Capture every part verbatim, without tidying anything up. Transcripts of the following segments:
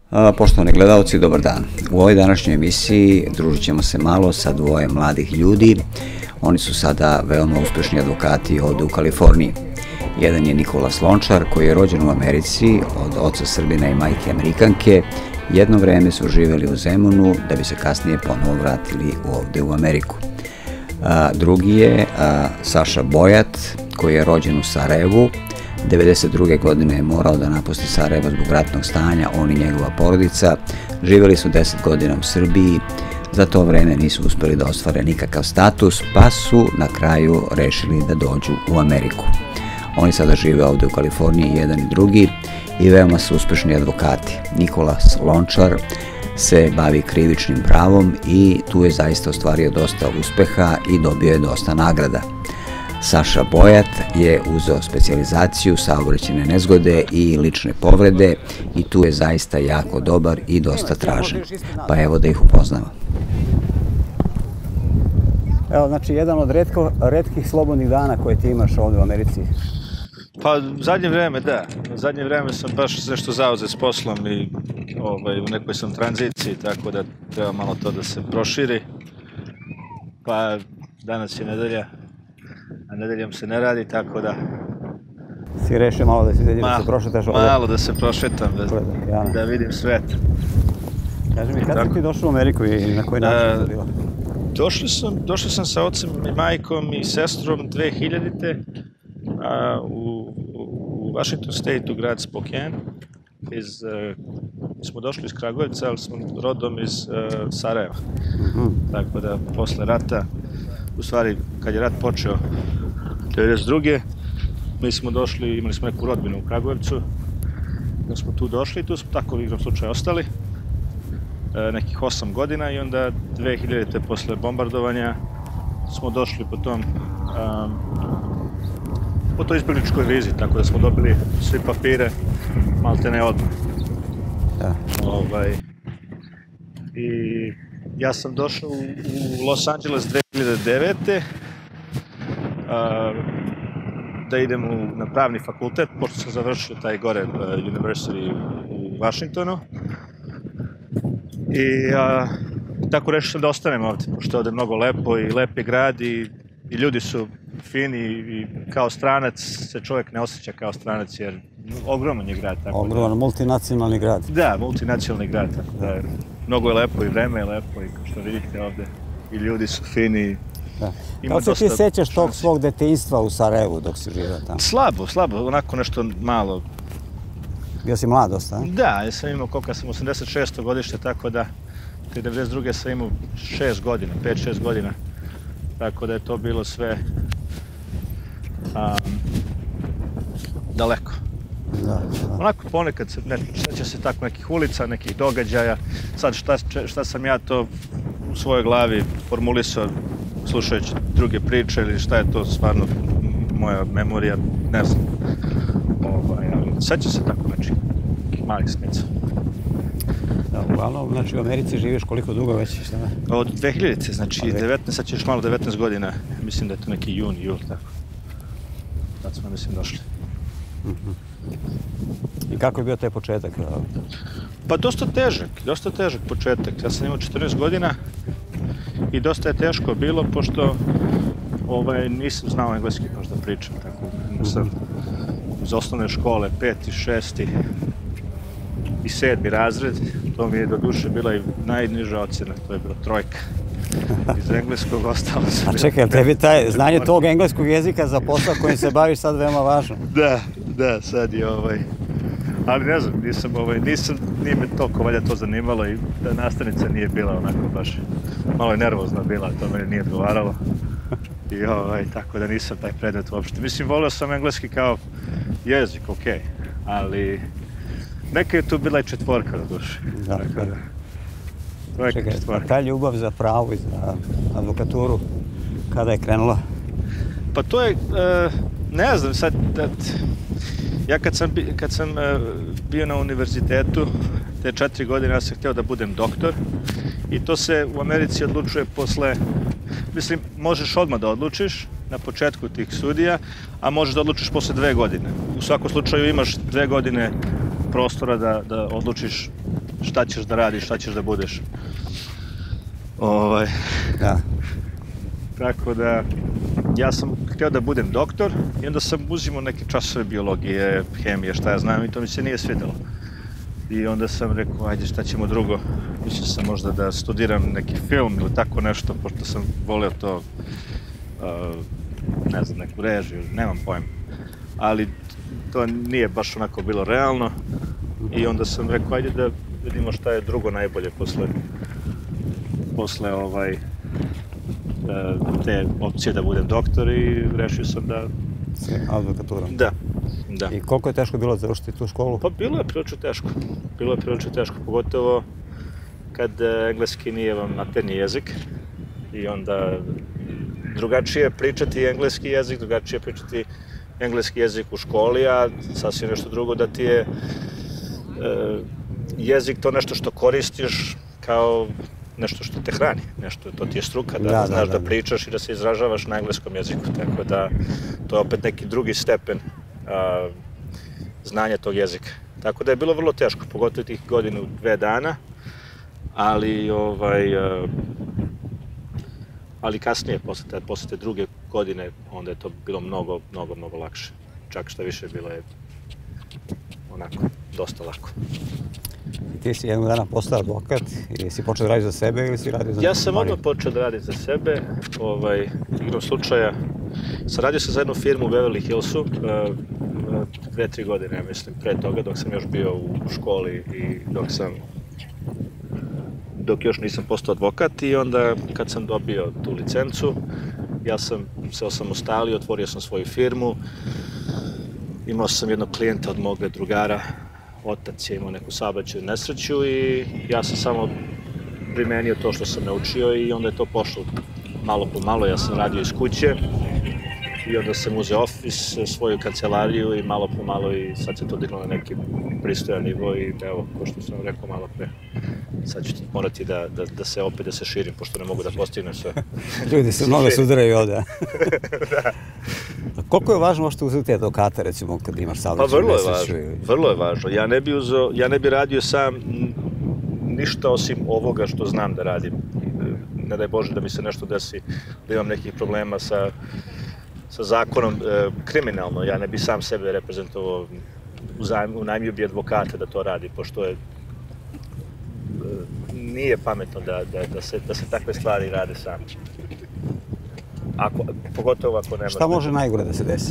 Poštovani gledalci, dobar dan. U ovoj današnjoj emisiji družit ćemo se malo sa dvoje mladih ljudi. Oni su sada veoma uspešni advokati ovde u Kaliforniji. Jedan je Nikola Lončar, koji je rođen u Americi od oca Srbina i majke Amerikanke. Jedno vreme su živeli u Zemunu, da bi se kasnije ponovo vratili ovde u Ameriku. Drugi je Saša Bojat, koji je rođen u Sarajevu. devedeset druge godine je morao da napusti Sarajevo zbog ratnog stanja, on i njegova porodica. Živeli su deset godina u Srbiji, za to vreme nisu uspeli da ostvare nikakav status, pa su na kraju rešili da dođu u Ameriku. Oni sada žive ovde u Kaliforniji, jedan i drugi, i veoma su uspešni advokati. Nikola Lončar se bavi krivičnim pravom i tu je zaista ostvario dosta uspeha i dobio je dosta nagrada. Saša Bojat je uzeo specijalizaciju saobraćajne nezgode i lične povrede i tu je zaista jako dobar i dosta tražen. Pa evo da ih upoznamo. Evo, znači, jedan od retkih slobodnih dana koje ti imaš ovde u Americi. Pa, u zadnje vreme, da. U zadnje vreme sam baš nešto zauzet s poslom i u nekoj sam tranziciji, tako da treba malo to da se proširi. Pa, danas je nedelja, a nedeljom se ne radi, tako da... Si rešio malo da se prošetaš ovde? Malo da se prošetam, da vidim svet. Kaži mi, kada si ti došao u Ameriku i na koji način je to bilo? Došao sam sa ocem i majkom i sestrom dve hiljadite u Washington State, u grad Spokane. Smo došli iz Kragujevca, ali smo rodom iz Sarajeva. Tako da, posle rata, u stvari, kad je rat počeo devedeset druge mi smo došli, imali smo neku rodbinu u Kragujevcu, da smo tu došli i tu smo tako u igrom slučaju ostali nekih osam godina i onda dve hiljadite posle bombardovanja smo došli po tom po toj izbjegličkoj vizi, tako da smo dobili svi papire malte ne odmah. I ja sam došao u Los Angeles dve hiljade devete da idem na pravni fakultet, pošto sam završio taj gore University u Washingtonu. I tako rešio sam da ostanem ovde, pošto je ovde mnogo lepo i lep je grad i ljudi su fini i kao stranac se čovjek ne osjeća kao stranac jer ogroman je grad. Ogroman, multinacionalni grad. Da, multinacionalni grad, tako da mnogo je lepo i vreme je lepo i kao što vidite ovde i ljudi su fini. Kako se ti sećaš tog svog detinjstva u Sarajevu dok si živio tamo? Slabo, slabo, onako nešto malo. Bio si mlad dosta, a? Da, ja sam imao koliko sam, osamdeset šesto godište, tako da devedeset druge sam imao šest godina, pet šest godina. Tako da je to bilo sve daleko. Onako ponekad se seća se tako nekih ulica, nekih događaja. Sad šta sam ja to u svojoj glavi formulisao slušajući druge priče ili šta je to stvarno moja memorija, ne znam. Seća se tako nekih malih smica. Uglavnom, znači u Americi živiš koliko dugo već? Od dve hiljadite, znači devetnaest, sad ćeš malo devetnaest godina, mislim da je to neki jun, jul, tako. Tad smo, mislim, došli. I kako je bio taj početak? Pa dosta težak, dosta težak početak. Ja sam imao četrnaest godina i dosta je teško bilo, pošto nisam znao engleski možda pričam, tako. Imao sam iz osnovne škole, peti, šesti i sedmi razred. To mi je do duše bila i najniža ocjena, to je bila trojka. Iz engleskog ostalo sam... A čekaj, tebi taj znanje tog engleskog jezika za posao kojim se baviš sad veoma važno? Da, da, sad je ovaj... Ali ne znam, nisam ovaj, nisam, nije me toliko valjda to zanimalo i ta nastavnica nije bila onako baš... Malo je nervozna bila, to meni nije odgovaralo. I ovaj, tako da nisam taj predmet uopšte. Mislim, volio sam engleski kao jezik, okej, ali... Neka je tu bila i četvorka do duše. Čekaj, a ta ljubav za pravo i za advokaturu, kada je krenula? Pa to je, ne znam, sad, ja kad sam bio na univerzitetu, te četiri godine ja sam htio da budem doktor i to se u Americi odlučuje posle, mislim, možeš odmah da odlučiš na početku tih studija, a možeš da odlučiš posle dve godine. U svakom slučaju imaš dve godine prostora da odlučiš šta ćeš da radiš, šta ćeš da budeš. Ovaj, Da. tako da, ja sam htio da budem doktor i onda sam uzimao neke časove biologije, hemije, šta ja znam i to mi se nije svidjelo. I onda sam rekao, ajde šta ćemo drugo, mislio sam možda da studiram neki film ili tako nešto, pošto sam volio to, uh, ne znam, neku režiju, nemam pojma. Ali to nije baš onako bilo realno i onda sam rekao, ajde da vidimo šta je drugo najbolje posle, posle ovaj, te opcije da budem doktor i rešio sam da... S advokaturom. Da, da. I koliko je teško bilo završiti tu školu? Pa bilo je prilično teško. Bilo je prilično teško, pogotovo kad engleski nije vam materni jezik i onda drugačije pričati engleski jezik, drugačije pričati engleski jezik u školi, a sasvim nešto drugo da ti je e, jezik to nešto što koristiš kao nešto što te hrani, nešto, to ti je struka, da, da znaš da, da, da pričaš i da se izražavaš na engleskom jeziku, tako da to je opet neki drugi stepen a, znanja tog jezika. Tako da je bilo vrlo teško, pogotovo tih godinu, dve dana, ali ovaj, a, ali kasnije, posle te, posle te druge godine, onda je to bilo mnogo, mnogo, mnogo lakše. Čak šta više bilo je onako, dosta lako. Ti si jednog dana postao advokat i si počeo da radiš za sebe ili si radio za... Ja sam odmah počeo da radim za sebe, ovaj, igrom slučaja. Sam radio sam za jednu firmu u Beverly Hillsu, pre tri godine, mislim, pre toga, dok sam još bio u školi i dok sam, dok još nisam postao advokat i onda kad sam dobio tu licencu, ja sam se osamostalio, otvorio sam svoju firmu, imao sam jednog klijenta od moga drugara, otac je imao neku saobraćajnu nesreću i ja sam samo primenio to što sam naučio i onda je to pošlo malo po malo. Ja sam radio iz kuće i onda sam uzeo ofis, svoju kancelariju i malo po malo i sad se to diglo na neki pristojan nivo i evo, ko što sam rekao malo pre, sad ću morati da, da, da se opet da se širim, pošto ne mogu da postignem sve. Ljudi se mnogo sudaraju ovdje. Da. Koliko je važno možete uzeti advokata, recimo, kad imaš saobraćajnu nesreću? Pa vrlo je važno, vrlo je važno. Ja ne bi uzeo, ja ne bi radio sam ništa osim ovoga što znam da radim. Ne daj Bože da mi se nešto desi, da imam nekih problema sa, sa zakonom e, kriminalno. Ja ne bi sam sebe reprezentovao, unajmio bi advokata da to radi, pošto je, e, nije pametno da, da, da, se, da se takve stvari rade sam. Ako, pogotovo ako nema... Šta može najgore da se desi?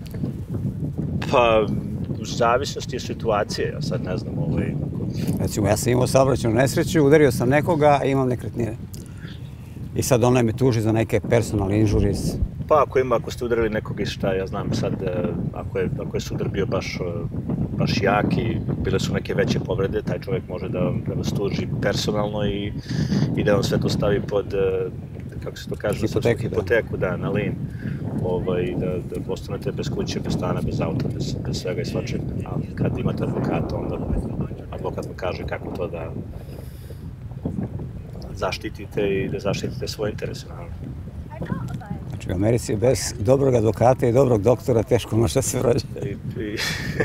Pa, u zavisnosti situacije, ja sad ne znam, ovaj... Recimo, ja sam imao saobraćajnu nesreću, udario sam nekoga, a imam nekretnine. I sad onaj me tuži za neke personal injuries. Pa, ako ima, ako ste udarili nekog iz šta, ja znam sad, ako je, ako je sudar bio baš, baš jak i bile su neke veće povrede, taj čovjek može da, da vas tuži personalno i, i da vam sve to stavi pod... kako se to kaže, hipoteku, hipoteku da, na lin, ovaj, da, da postanete bez kuće, bez stana, bez auta, bez, bez svega i svačega. A kad imate advokata, onda advokat vam kaže kako to da zaštitite i da zaštitite svoje interese, naravno. Znači, u Americi bez dobrog advokata i dobrog doktora teško može da se prođe. I, i,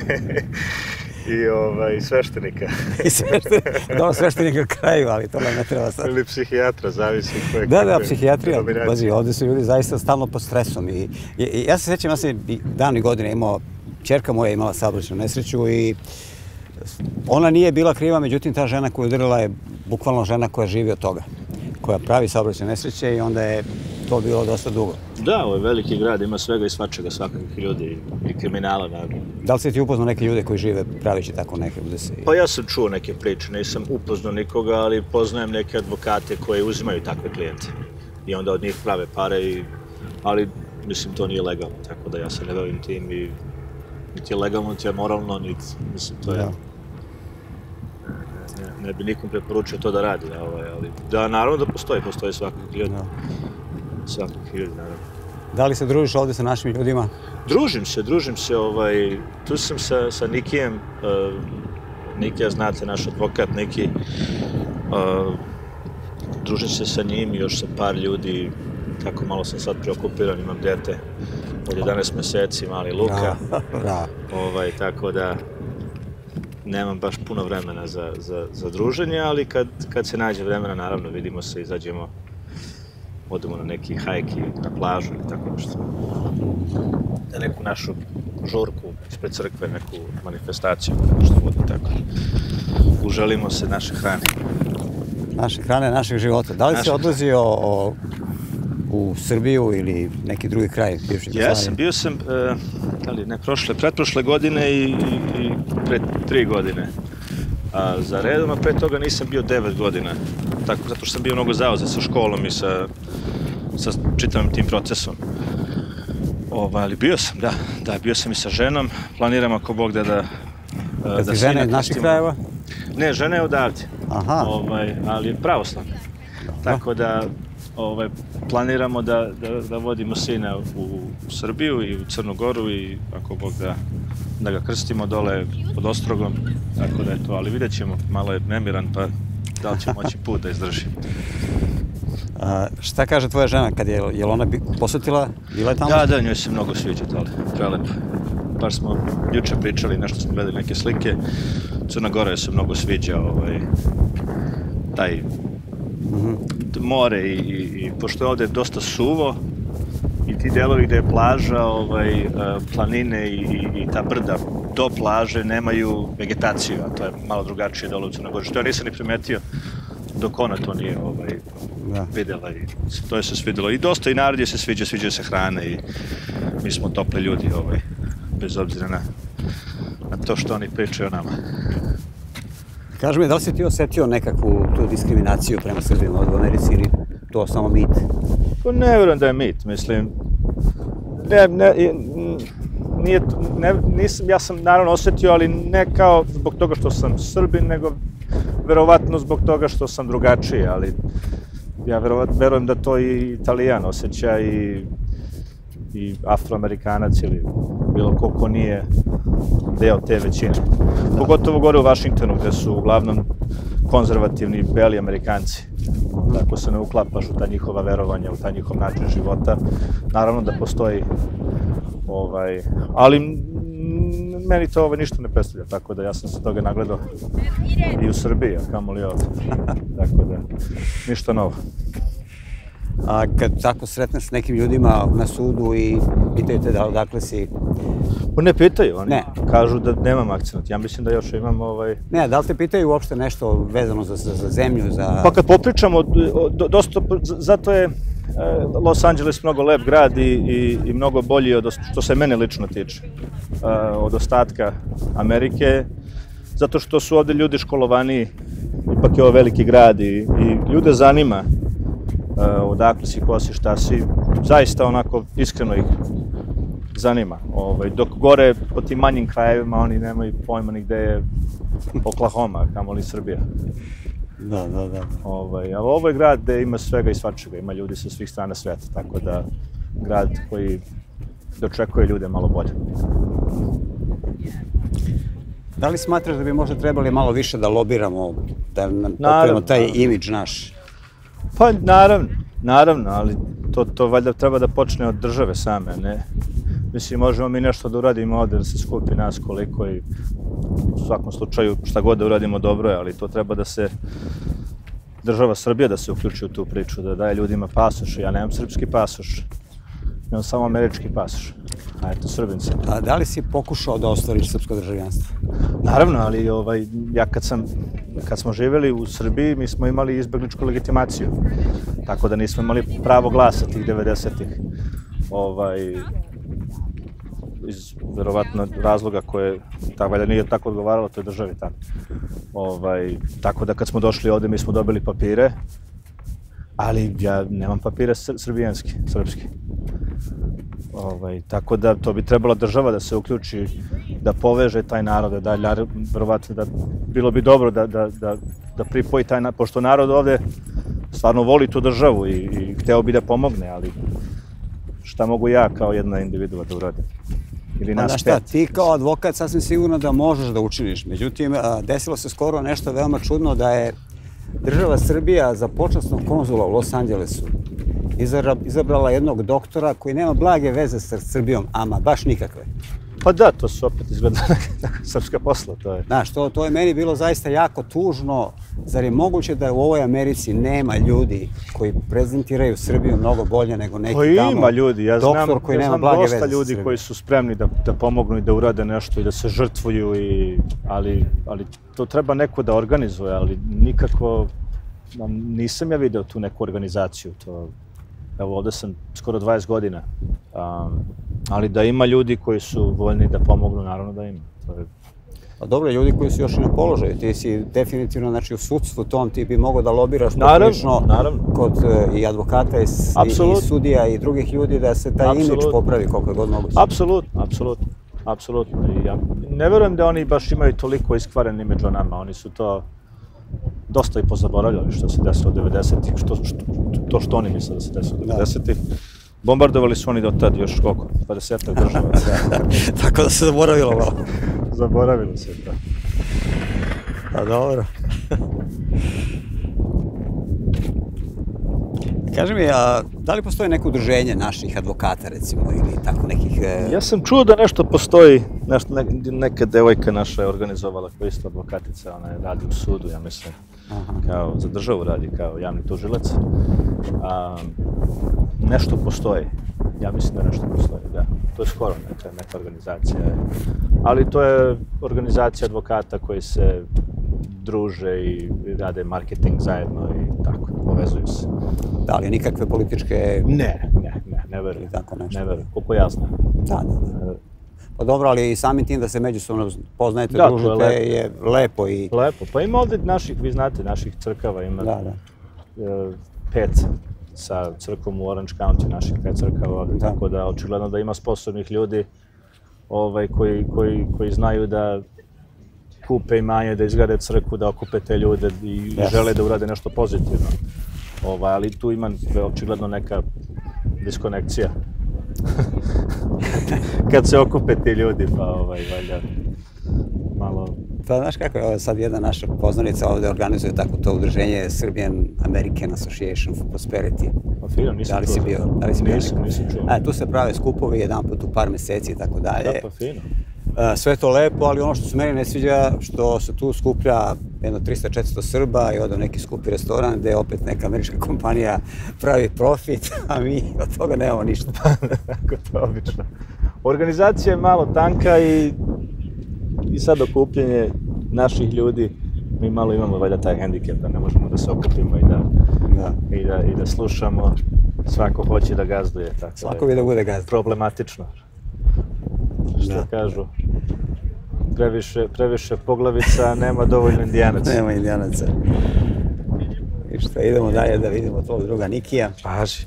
i ovaj, sveštenika. I sveštenika, dobro, sveštenika kraju, ali to nam ne treba sad. Ili psihijatra, zavisi koje... Da, da, psihijatrija, bazi, ovdje su ljudi zaista stalno pod stresom. I, i, i ja se sjećam, ja sam davnih godina imao, ćerka moja imala saobraćajnu nesreću i ona nije bila kriva, međutim ta žena koju udarila je bukvalno žena koja živi od toga, koja pravi saobraćajne nesreće i onda je to bilo dosta dugo. Da, ovo je veliki grad, ima svega i svačega, svakakvih ljudi i kriminala, naravno. Da li si ti upoznao neke ljude koji žive pravići tako neke udese? Pa ja sam čuo neke priče, nisam upoznao nikoga, ali poznajem neke advokate koji uzimaju takve klijente. I onda od njih prave pare, i, ali mislim to nije legalno, tako da ja se ne bavim tim i niti je legalno, niti je moralno, niti, mislim, to je... Da. Ne, ne bi nikom preporučio to da radi, ovaj, ali da, naravno da postoji, postoji svakakvih ljudi. Da. Svakakvih ljudi, naravno. Da li se družiš ovdje sa našim ljudima? Družim se, družim se, ovaj, tu sam sa, sa Nikijem, uh, Nikija, znate, naš advokat Niki, uh, družim se sa njim i još sa par ljudi, tako malo sam sad preokupiran, imam dete od jedanaest mjeseci, mali Luka, da, da. Ovaj, tako da nemam baš puno vremena za, za, za druženje, ali kad, kad se nađe vremena, naravno, vidimo se, izađemo, odemo na neki hajki, na plažu ili tako nešto. Na neku našu žurku ispred crkve, neku manifestaciju, što bude tako. Uželimo se naše hrane. Naše hrane, našeg života. Da li si odlazio o, u Srbiju ili neki drugi kraj bivše Jugoslavije? Ja sam, bio sam, e, ali ne prošle, pretprošle godine i, i, i pre tri godine. A za redom, a pre toga nisam bio devet godina. Tako, zato što sam bio mnogo zauzet sa školom i sa, sa čitavim tim procesom. Ova, ali bio sam, da, da, bio sam i sa ženom. Planiram ako Bog da da... Kad da si žena iz naših krajeva? Ne, žena je odavde. Aha. Ovaj, ali je pravoslavna. Tako da ovaj, planiramo da, da, da vodimo sina u, u Srbiju i u Crnu Goru i ako Bog da, da ga krstimo dole pod Ostrogom. Tako da je to, ali vidjet ćemo, malo je nemiran pa da li će moći put da izdrži. A, šta kaže tvoja žena kad je, je li ona posjetila, bila je tamo? Da, da, njoj se mnogo sviđa to, prelepo. Bar smo juče pričali, nešto smo gledali neke slike. Crna Gora se mnogo sviđa, ovaj, taj mm-hmm. more i, i, i pošto je ovde dosta suvo i ti delovi gde je plaža, ovaj, planine i, i, i ta brda do plaže nemaju vegetaciju, a to je malo drugačije dole u Crnoj Gori, što ja nisam ni primetio dok ona to nije ovaj, da. videla i to je se svidjelo. I dosta i narod je se sviđa, sviđa se hrane i mi smo topli ljudi, ovaj, bez obzira na, na to što oni pričaju o nama. Kaži mi, da li si ti osjetio nekakvu tu diskriminaciju prema Srbima od Americi ili to samo mit? Pa ne vjerujem da je mit, mislim. Ne, ne, nije, ne, nisam, ja sam naravno osjetio, ali ne kao zbog toga što sam Srbin, nego verovatno zbog toga što sam drugačiji, ali ja verujem da to i Italijan osjeća i, i Afroamerikanac ili bilo ko ko nije deo te većine. Da. Pogotovo gore u Vašingtonu gde su uglavnom konzervativni beli Amerikanci. Tako se ne uklapaš u ta njihova verovanja, u ta njihov način života. Naravno da postoji, ovaj, ali meni to ovaj, ništa ne predstavlja, tako da ja sam se toga nagledao i u Srbiji, a kamoli ovdje. Tako da, ništa novo. A kad tako sretneš s nekim ljudima na sudu i pitaju te da odakle si? Pa ne pitaju, oni ne. Kažu da nemam akcent. Ja mislim da još imam ovaj... Ne, da li te pitaju uopšte nešto vezano za, za, za zemlju, za... Pa kad popričamo, do, dosta, zato je Los Angeles mnogo lep grad i, i, i mnogo bolji od, što se mene lično tiče, od ostatka Amerike, zato što su ovdje ljudi školovaniji, ipak je ovo veliki grad i, i ljude zanima odakle si, ko si, šta si, zaista onako iskreno ih zanima. Ovaj, dok gore po tim manjim krajevima oni nemaju pojma ni gde je Oklahoma, kamoli Srbija. Da, da, da. Ovaj, ali ovo je grad gde ima svega i svačega, ima ljudi sa svih strana sveta, tako da grad koji dočekuje ljude malo bolje. Da li smatraš da bi možda trebali malo više da lobiramo, da nam popijemo taj imidž naš? Pa naravno, naravno, ali to, to valjda treba da počne od države same, ne? Mislim, možemo mi nešto da uradimo ovdje, da se skupi nas koliko i u svakom slučaju šta god da uradimo dobro je, ali to treba da se država Srbija da se uključi u tu priču, da daje ljudima pasoš. Ja nemam srpski pasoš, imam samo američki pasoš, a eto Srbin sam. A da li si pokušao da ostvariš srpsko državljanstvo? Naravno, ali ovaj, ja kad, sam, kad smo živjeli u Srbiji, mi smo imali izbegličku legitimaciju, tako da nismo imali pravo glasa tih devedesetih. Ovaj, iz verovatno razloga koje tako da nije tako odgovaralo toj državi tamo. Ovaj, tako da kad smo došli ovdje mi smo dobili papire, ali ja nemam papire srbijanski, srpski. Ovaj, tako da to bi trebala država da se uključi, da poveže taj narod, da dalje, verovatno da bilo bi dobro da, da, da, da pripoji taj narod, pošto narod ovdje stvarno voli tu državu i, i hteo bi da pomogne, ali šta mogu ja kao jedna individua da uradim? Ili nas pet? Šta, ti kao advokat sasvim sigurno da možeš da učiniš. Međutim, desilo se skoro nešto veoma čudno da je država Srbija za počasnog konzula u Los Angelesu izabrala jednog doktora koji nema blage veze sa Srbijom, ama baš nikakve. Pa da, to su opet izgleda neka srpska posla, to je. Znaš, to, to je meni bilo zaista jako tužno. Zar je moguće da u ovoj Americi nema ljudi koji prezentiraju Srbiju mnogo bolje nego neki pa tamo ima ljudi, ja znam, doktor koji ja nema znam blage dosta veze ljudi koji su spremni da, da pomognu i da urade nešto i da se žrtvuju, i, ali, ali to treba neko da organizuje, ali nikako, nisam ja video tu neku organizaciju. To, evo, ovde sam skoro dvadeset godina, um, ali da ima ljudi koji su voljni da pomognu, naravno da ima. To je... Pa dobro, ljudi koji su još i na položaju, ti si definitivno, znači u sudstvu tom ti bi mogao da lobiraš poprilično kod uh, i advokata i, i, i sudija i drugih ljudi da se taj Absolut. imidž popravi koliko je god moguće. Apsolutno, apsolutno, apsolutno. Ja ne verujem da oni baš imaju toliko iskvaren imidž o nama, oni su to dosta i pozaboravljali što se desilo devedesetih, što, što, to što oni misle da se desilo devedesetih. Bombardovali su oni do tad još koliko, dvadesetak država. Tako da se zaboravilo malo. Zaboravilo se to. Pa dobro. Kaži mi, a da li postoji neko udruženje naših advokata, recimo, ili tako nekih... E... Ja sam čuo da nešto postoji, nešto, ne, neka devojka naša je organizovala koja isto advokatica, ona je radi u sudu, ja mislim, Aha. kao za državu radi, kao javni tužilac. A, nešto postoji, ja mislim da nešto postoji, da. To je skoro neka, neka organizacija, ali to je organizacija advokata koji se druže i rade marketing zajedno i tako, povezuju se. Da li nikakve političke... Ne, ne, ne, ne verujem. Tako nešto. Ne verujem, koliko ja znam. Da, da, da. Pa dobro, ali i samim tim da se međusobno poznajete, da, družite, je lepo. je lepo i... Lepo, pa ima ovdje naših, vi znate, naših crkava, ima da, da. pet sa crkvom u Orange County, naših pet crkava ovdje, da. Tako da očigledno da ima sposobnih ljudi ovaj, koji, koji, koji znaju da kupe imanje, da izgrade crkvu, da okupe te ljude i yes. žele da urade nešto pozitivno. Ovaj, ali tu ima očigledno neka diskonekcija. Kad se okupe ti ljudi, pa ovaj, valjda malo... Pa znaš kako je, sad jedna naša poznanica ovdje organizuje tako to udruženje Serbian American Association for Prosperity. Pa fino, nisam da li si bio, da li si bio nisam, nisam čuo. A, tu se prave skupovi jedan put u par meseci i tako dalje. Da, pa fino. Sve to lepo, ali ono što se meni ne sviđa, što se tu skuplja jedno trista do četiristo Srba i ode u neki skupi restoran gde opet neka američka kompanija pravi profit, a mi od toga nemamo ništa. Tako to obično. Organizacija je malo tanka i, i sad okupljanje naših ljudi, mi malo imamo valjda taj hendikep da ne možemo da se okupimo i da, da. I da, i da slušamo. Svako hoće da gazduje. Tako Svako bi da bude gazda. Problematično. Što da. Kažu, previše, previše poglavica, nema dovoljno indijanaca. Nema indijanaca. I što, idemo dalje da vidimo tvojeg druga Nikija. Paži.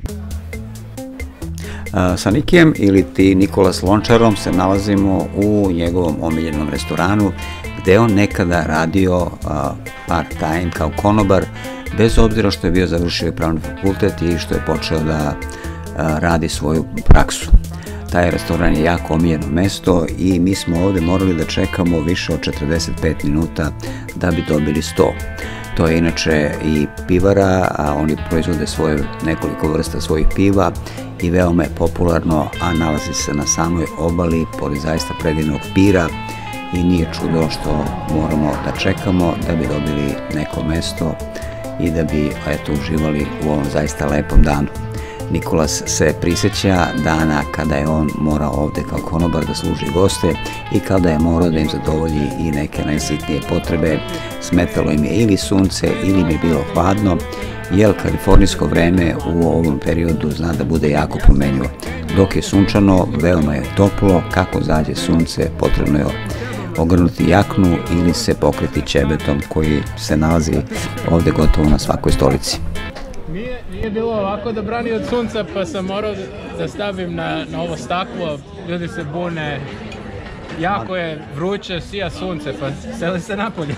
Sa Nikijem ili ti Nikolas Lončarom se nalazimo u njegovom omiljenom restoranu gde on nekada radio part-time kao konobar, bez obzira što je bio završio pravni fakultet i što je počeo da radi svoju praksu. Taj restoran je jako omiljeno mesto i mi smo ovdje morali da čekamo više od četrdeset pet minuta da bi dobili sto. To je inače i pivara, a oni proizvode svoje, nekoliko vrsta svojih piva i veoma je popularno, a nalazi se na samoj obali pored zaista predivnog pira i nije čudo što moramo da čekamo da bi dobili neko mesto i da bi eto, uživali u ovom zaista lepom danu. Nikolas se prisjeća dana kada je on morao ovdje kao konobar da služi goste i kada je morao da im zadovolji i neke najsitnije potrebe. Smetalo im je ili sunce ili im je bilo hladno, jer kalifornijsko vreme u ovom periodu zna da bude jako promenljivo. Dok je sunčano, veoma je toplo, kako zađe sunce, potrebno je ogrnuti jaknu ili se pokriti ćebetom koji se nalazi ovdje gotovo na svakoj stolici. Nije, nije bilo ovako da brani od sunca, pa sam morao da stavim na, na ovo staklo, ljudi se bune, jako je vruće, sija sunce, pa seli se napolje.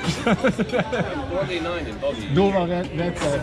Duva vetar.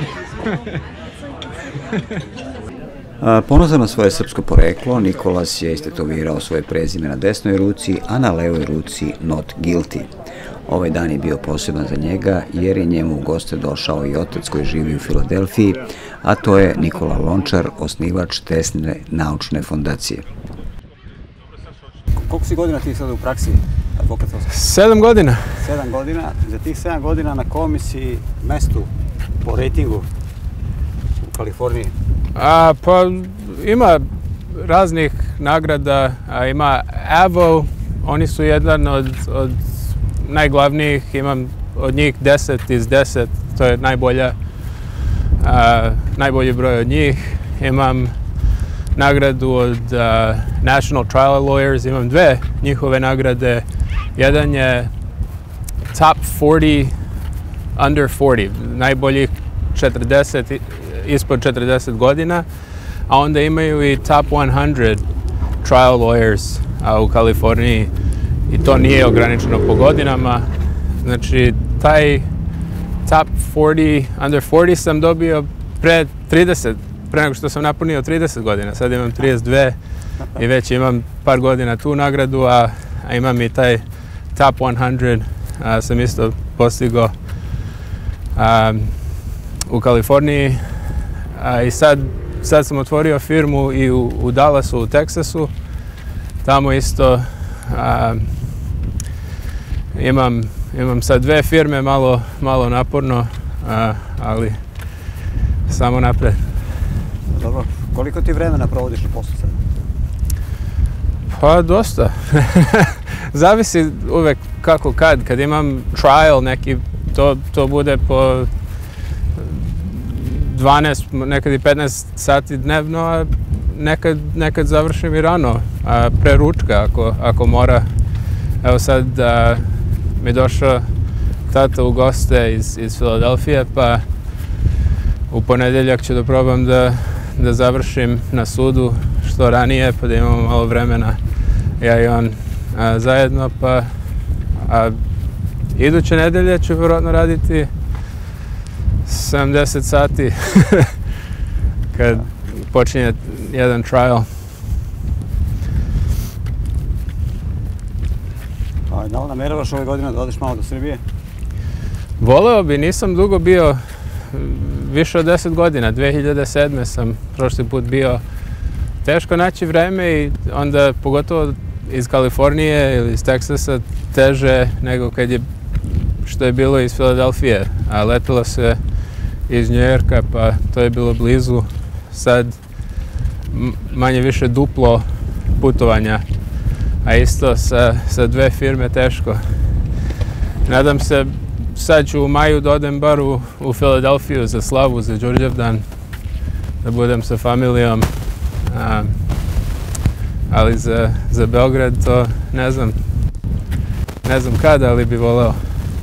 Ponosan na svoje srpsko poreklo, Nikolas je istetovirao svoje prezime na desnoj ruci, a na levoj ruci Not Guilty. Ovaj dan je bio poseban za njega jer je njemu u goste došao i otac koji živi u Filadelfiji, a to je Nikola Lončar, osnivač Tesline naučne fondacije. koliko si godina ti sada u praksi advokatskoj? Sedam godina. Sedam godina. Za tih sedam godina na kom si mestu po rejtingu u Kaliforniji? A, pa ima raznih nagrada, a, ima A V O, oni su jedan od, od najglavnijih, imam od njih deset iz deset, to je najbolja, a, najbolji broj od njih. Imam nagradu od uh, National Trial Lawyers, imam dve njihove nagrade. Jedan je Top četrdeset Under četrdeset, najboljih četrdeset, ispod četrdeset godina, a onda imaju i Top sto Trial Lawyers a, u Kaliforniji i to nije ograničeno po godinama. Znači, taj Top četrdeset, Under četrdeset sam dobio pre trideset, pre nego što sam napunio trideset godina. Sad imam trideset dve i već imam par godina tu nagradu, a, a imam i taj Top sto, a, sam isto postigao a, u Kaliforniji. A, I sad, sad sam otvorio firmu i u, u Dallasu, u Teksasu. Tamo isto a, imam, imam sad dve firme, malo, malo naporno, a, ali samo napred. Dobro, koliko ti vremena provodiš na poslu sad? Pa dosta. Zavisi uvek kako kad. Kad imam trial neki, to, to bude po dvanaest, nekad i petnaest sati dnevno, a nekad, nekad završim i rano, a pre ručka ako, ako mora. Evo sad a, mi je došao tata u goste iz, iz Filadelfije, pa u ponedeljak ću da probam da, da završim na sudu što ranije, pa da imamo malo vremena ja i on a, zajedno, pa a, iduće nedelje ću vjerojatno raditi sedamdeset sati kad počinje jedan trial. A da li nameravaš ove godine da odeš malo do Srbije? Voleo bi, nisam dugo bio, više od deset godina, dve hiljade sedme sam prošli put bio. Teško naći vreme i onda pogotovo iz Kalifornije ili iz Teksasa teže nego kad je, što je bilo iz Filadelfije, a letelo se iz Njujorka, pa to je bilo blizu. Sad manje više duplo putovanja, a isto sa, sa dve firme teško. Nadam se, sad ću u maju da odem bar u, u Filadelfiju za slavu, za Đurđevdan, da budem sa familijom. A, ali za, za Beograd to ne znam, ne znam kada, ali bi voleo.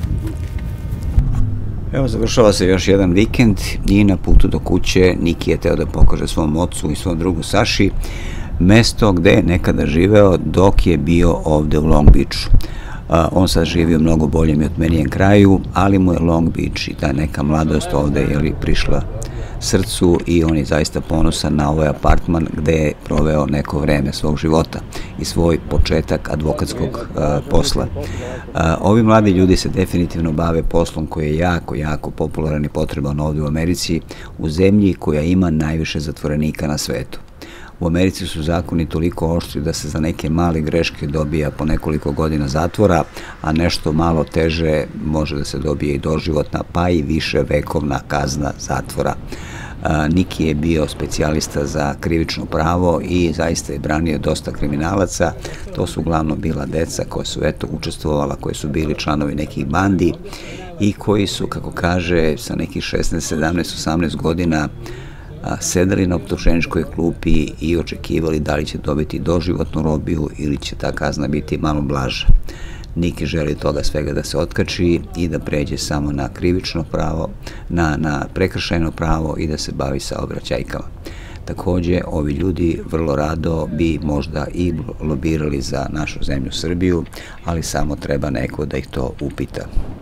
Evo, završava se još jedan vikend i na putu do kuće Niki je teo da pokaže svom ocu i svom drugu Saši mesto gde je nekada živeo dok je bio ovde u Long Beachu. Uh, on sad živi u mnogo boljem i odmenijem kraju, ali mu je Long Beach i ta neka mladost ovde je li prišla srcu i on je zaista ponosan na ovaj apartman gde je proveo neko vreme svog života i svoj početak advokatskog uh, posla. Uh, ovi mladi ljudi se definitivno bave poslom koji je jako, jako popularan i potreban ovde u Americi, u zemlji koja ima najviše zatvorenika na svetu. U Americi su zakoni toliko oštri da se za neke male greške dobija po nekoliko godina zatvora, a nešto malo teže može da se dobije i doživotna, pa i više vekovna kazna zatvora. Niki je bio specijalista za krivično pravo i zaista je branio dosta kriminalaca. To su uglavnom bila deca koja su eto učestvovala, koji su bili članovi nekih bandi i koji su, kako kaže, sa nekih šesnaest, sedamnaest, osamnaest godina sedeli na optuženičkoj klupi i očekivali da li će dobiti doživotnu robiju ili će ta kazna biti malo blaža. Niki želi toga svega da se otkači i da pređe samo na krivično pravo, na, na prekršajno pravo i da se bavi saobraćajkama. Takođe, ovi ljudi vrlo rado bi možda i lobirali za našu zemlju Srbiju, ali samo treba neko da ih to upita.